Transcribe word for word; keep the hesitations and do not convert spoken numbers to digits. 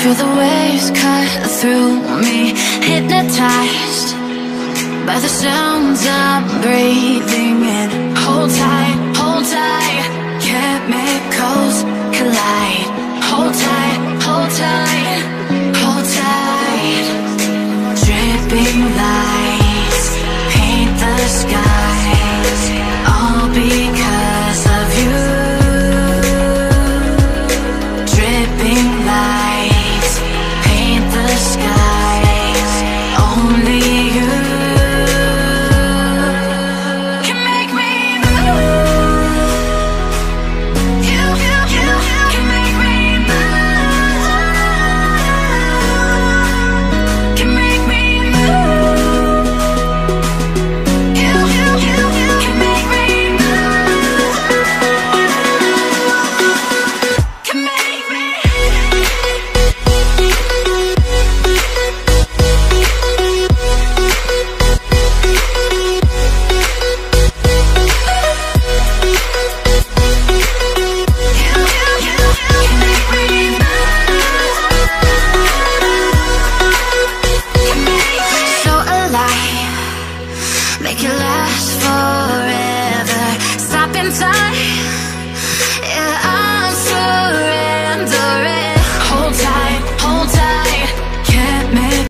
Feel the waves cut through me, hypnotized by the sounds I'm breathing in. Hold tight, hold tight, chemicals collide. Hold tight, hold tight, hold tight. Dripping lights paint the skies, all because of you. Dripping lights paint the skies, only you can make me move. You, you, you can make me move. Can make me move. You, you, you can make me move. Can make me. So alive, make it last forever. Stop in time.